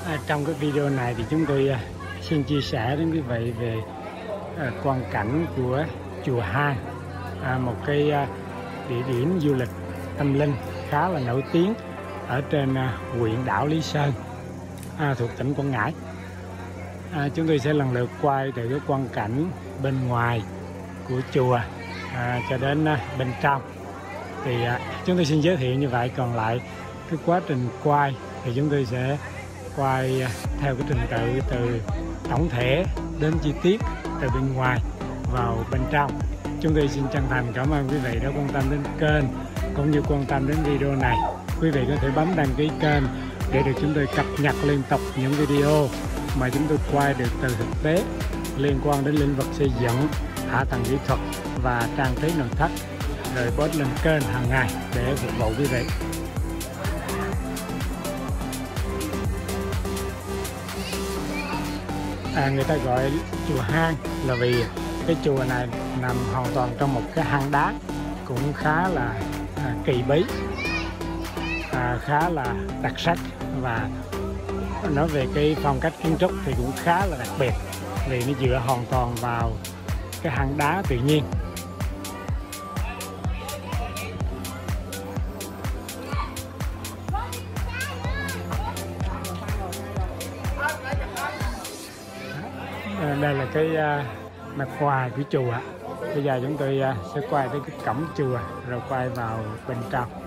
Trong cái video này thì chúng tôi xin chia sẻ đến quý vị về quang cảnh của chùa Hang, một cái địa điểm du lịch tâm linh khá là nổi tiếng ở trên huyện đảo Lý Sơn, thuộc tỉnh Quảng Ngãi. Chúng tôi sẽ lần lượt quay từ cái quang cảnh bên ngoài của chùa cho đến bên trong. Thì chúng tôi xin giới thiệu như vậy, còn lại cái quá trình quay thì chúng tôi sẽ quay theo cái trình tự từ tổng thể đến chi tiết, từ bên ngoài vào bên trong. Chúng tôi xin chân thành cảm ơn quý vị đã quan tâm đến kênh cũng như quan tâm đến video này. Quý vị có thể bấm đăng ký kênh để được chúng tôi cập nhật liên tục những video mà chúng tôi quay được từ thực tế liên quan đến lĩnh vực xây dựng, hạ tầng kỹ thuật và trang trí nội thất, rồi post lên kênh hàng ngày để phục vụ quý vị. Người ta gọi chùa Hang là vì cái chùa này nằm hoàn toàn trong một cái hang đá, cũng khá là kỳ bí, khá là đặc sắc, và nói về cái phong cách kiến trúc thì cũng khá là đặc biệt vì nó dựa hoàn toàn vào cái hang đá tự nhiên. Đây là cái mặt ngoài của chùa. Bây giờ chúng tôi sẽ quay tới cái cổng chùa rồi quay vào bên trong.